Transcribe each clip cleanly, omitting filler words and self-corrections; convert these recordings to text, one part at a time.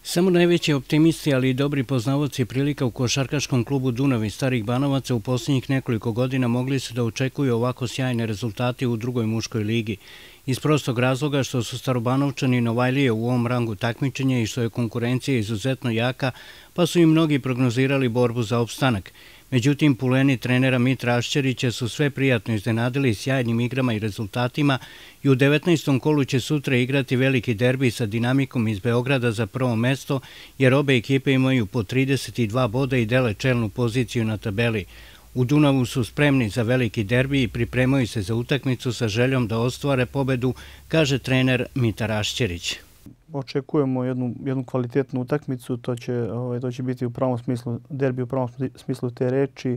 Samo najveći optimisti, ali i dobri poznavaoci prilika u košarkaškom klubu Dunav iz Starih Banovaca u posljednjih nekoliko godina mogli su da očekuju ovako sjajne rezultate u drugoj muškoj ligi. Iz prostog razloga što su Starobanovčani Novajlije u ovom rangu takmičenja i što je konkurencija izuzetno jaka, pa su im mnogi prognozirali borbu za opstanak. Međutim, puleni trenera Mitra Ašćerića su sve prijatno iznenadili sjajnim igrama i rezultatima i u 19. kolu će sutra igrati veliki derbi sa Dinamikom iz Beograda za prvo mesto, jer obe ekipe imaju po 32 boda i dele čelnu poziciju na tabeli. U Dunavu su spremni za veliki derbi i pripremaju se za utakmicu sa željom da ostvare pobedu, kaže trener Mitar Ašćerić. Očekujemo jednu kvalitetnu utakmicu, to će biti u pravom smislu derbi, u pravom smislu te reči.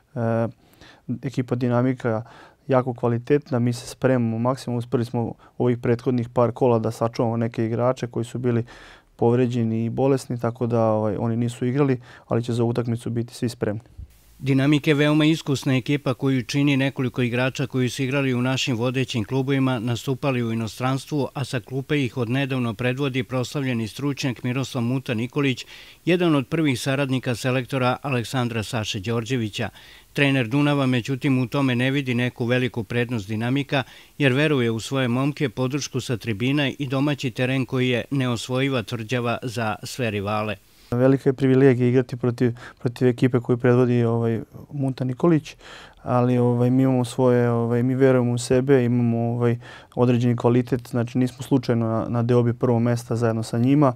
Ekipa Dinamika jako kvalitetna, mi se spremamo maksimum, uspeli smo ovih prethodnih par kola da sačuvamo neke igrače koji su bili povređeni i bolesni, tako da oni nisu igrali, ali će za utakmicu biti svi spremni. Dinamik je veoma iskusna ekipa koju čini nekoliko igrača koji su igrali u našim vodećim klubovima, nastupali u inostranstvu, a sa klupe ih odnedavno predvodi proslavljeni stručnjak Miroslav Muta Nikolić, jedan od prvih saradnika selektora Aleksandra Saše Đorđevića. Trener Dunava, međutim, u tome ne vidi neku veliku prednost Dinamika, jer veruje u svoje momke, podršku sa tribina i domaći teren koji je neosvojiva tvrđava za sve rivale. Velika je privilegija igrati protiv ekipe koju predvodi Muta Nikolić, ali mi imamo svoje, mi verujemo u sebe, imamo određeni kvalitet, znači nismo slučajno na deobi prvog mesta zajedno sa njima.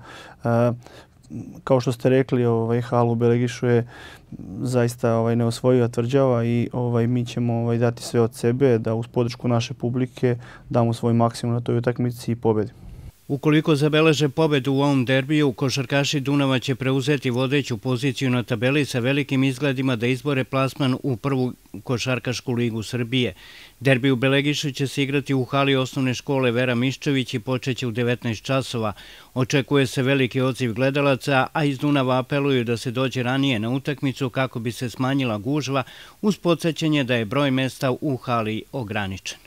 Kao što ste rekli, hal u Belegišu je zaista neosvojiva tvrđava i mi ćemo dati sve od sebe da uz podršku naše publike damo svoj maksimum na toj utakmici i pobedimo. Ukoliko zabeleže pobedu u ovom derbiju, košarkaši Dunava će preuzeti vodeću poziciju na tabeli sa velikim izgledima da izbore plasman u prvu košarkašku ligu Srbije. Derbi u Belegišu će se igrati u hali osnovne škole Vera Miščević i počeće u 19 časova. Očekuje se veliki odziv gledalaca, a iz Dunava apeluju da se dođe ranije na utakmicu kako bi se smanjila gužva uz podsećanje da je broj mesta u hali ograničen.